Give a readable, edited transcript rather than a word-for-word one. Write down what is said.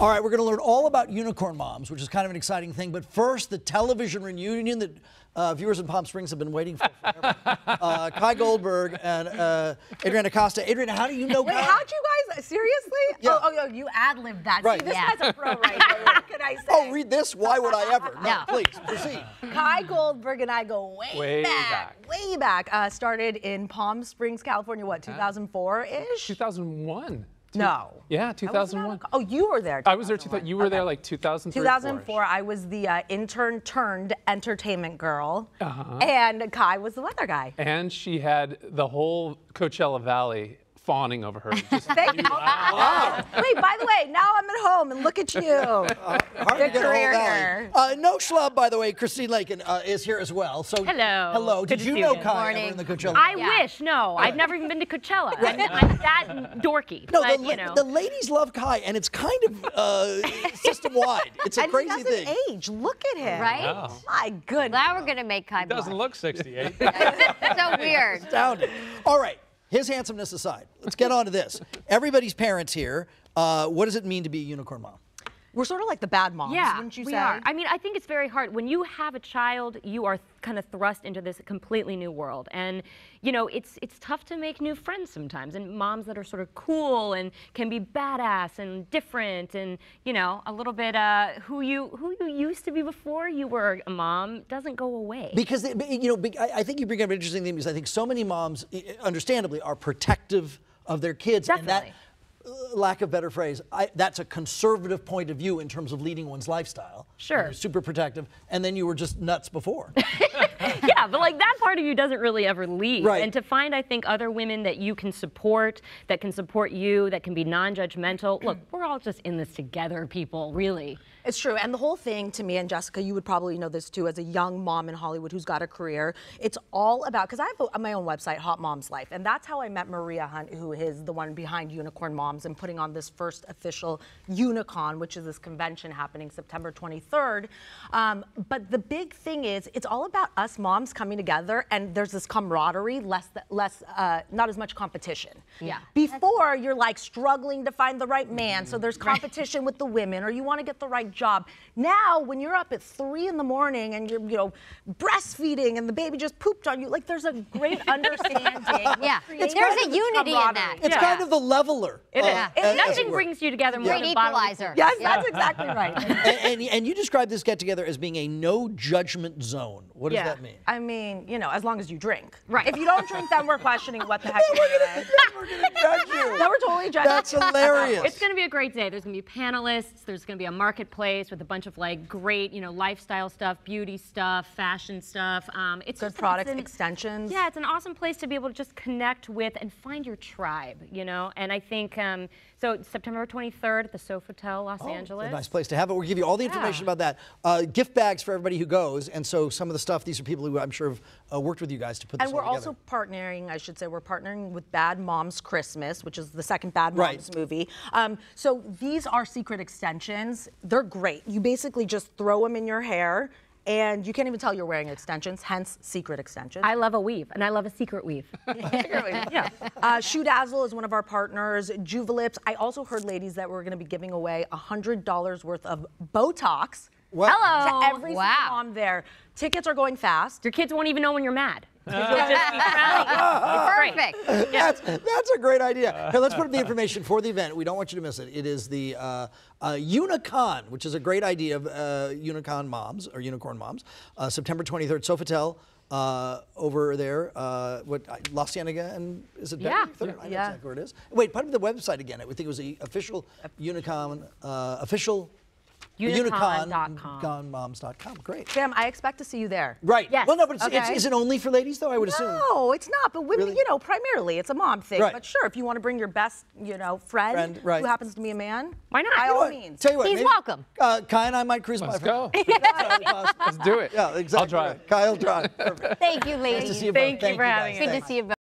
All right, we're going to learn all about unicorn moms, which is kind of an exciting thing. But first, the television reunion that viewers in Palm Springs have been waiting for forever. Kai Goldberg and Adrianna Costa. Adrianna, how do you know? Wait, how'd you guys, seriously? Yeah. Oh, you ad-libbed that. Right. See, this guy's a pro right here. What can I say? Oh, read this. Why would I ever? No, please, proceed. Kai Goldberg and I go way back. Way back. Started in Palm Springs, California, what, 2004-ish? 2001. No. Yeah, 2001. Oh, you were there. I was there. You were there like 2003. 2004. I was the intern turned entertainment girl, and Kai was the weather guy. And she had the whole Coachella Valley fawning over her. Just Thank you. Wow. Wait, by the way, now I'm at home and look at you. Hard to get a whole valley. No schlub, by the way. Christine Lakin is here as well. So hello. Hello. Did you know Kai ever in the Coachella? I wish. No, I've never even been to Coachella. I'm that dorky. No, but, the ladies love Kai, and it's kind of system-wide. It's a crazy he thing. doesn't age. Look at him. Right? Wow. My goodness. Now we're gonna make Kai Doesn't look 68. so weird. Astounding. All right. His handsomeness aside, let's get on to this. Everybody's parents here. What does it mean to be a unicorn mom? We're sort of like the bad moms, wouldn't you say? We are. I mean, I think it's very hard. When you have a child, you are kind of thrust into this completely new world. And, you know, it's tough to make new friends sometimes. And moms that are sort of cool and can be badass and different and, you know, a little bit who you used to be before you were a mom doesn't go away. Because, you know, I think you bring up an interesting thing because I think so many moms, understandably, are protective of their kids. Definitely. And that, lack of better phrase, that's a conservative point of view in terms of leading one's lifestyle. Sure. You're super protective, and then you were just nuts before. Yeah, but like that part of you doesn't really ever leave. Right. And to find, I think, other women that you can support, that can support you, that can be non-judgmental. Look, we're all just in this together, people, really. It's true. And the whole thing to me, and Jessica, you would probably know this too, as a young mom in Hollywood who's got a career, it's all about, because I have my own website, Hot Mom's Life, and that's how I met Maria Hunt, who is the one behind Unicorn Moms and putting on this first official Unicon, which is this convention happening September 23rd. But the big thing is, it's all about us moms coming together, and there's this camaraderie, not as much competition. Yeah. Before, you're like struggling to find the right man, so there's competition with the women, or you want to get the right job. Now, when you're up at 3 in the morning and you're, you know, breastfeeding and the baby just pooped on you, like there's a great understanding. Yeah, there's a unity in that. It's kind of the leveler. It is. Nothing brings you together more Great than bodily equalizer. Yes, that's exactly right. And you describe this get-together as being a no-judgment zone. What does that mean? I mean, you know, as long as you drink. Right. If you don't drink, then we're questioning what the heck you're doing. We're going to judge you. No, we're totally judging. That's hilarious. It's going to be a great day. There's going to be panelists. There's going to be a marketplace with a bunch of like great, you know, lifestyle stuff, beauty stuff, fashion stuff. It's good just, products, extensions. Yeah, it's an awesome place to be able to just connect with and find your tribe, you know. And I think so. September 23rd at the Sofitel, Los Angeles. A nice place to have it. We'll give you all the information about that. Gift bags for everybody who goes. And so some of the stuff, these are people who I'm sure have worked with you guys to put this all all together. together. And we're also partnering, I should say, we're partnering with Bad Moms Christmas, which is the second Bad Moms movie. So these are secret extensions. They're great. You basically just throw them in your hair, and you can't even tell you're wearing extensions, hence secret extensions. I love a weave, and I love a secret weave. Yeah. Shoe Dazzle is one of our partners. Juvelips. I also heard, ladies, that we're going to be giving away $100 worth of Botox. Hello. To every single mom there. Tickets are going fast. Your kids won't even know when you're mad. You'll just be frowning. It's Perfect. That's a great idea. Here, let's put up the information for the event. We don't want you to miss it. It is the Unicon, which is a great idea of Unicon moms, or Unicorn Moms. September 23rd, Sofitel. Over there, La Cienega, and is it? Yeah. I know exactly where it is. Wait, put up the website again. I think it was the official Unicon, Unicon.moms.com. Great. Sam, I expect to see you there. Right. Yes. Well, no, but is it only for ladies, though? I would assume. No, it's not. But women, Really? you know, primarily it's a mom thing. Right. But sure, if you want to bring your best, you know, friend right. who happens to be a man, why not? by all means. Tell you what, He's maybe, welcome. Kai and I might cruise by. Let's go. Let's Let's do it. Yeah, exactly. I'll drive. Right. Kai will drive. Perfect. Thank you, ladies. Nice to see you both. Thank you for having us. Good to see you both.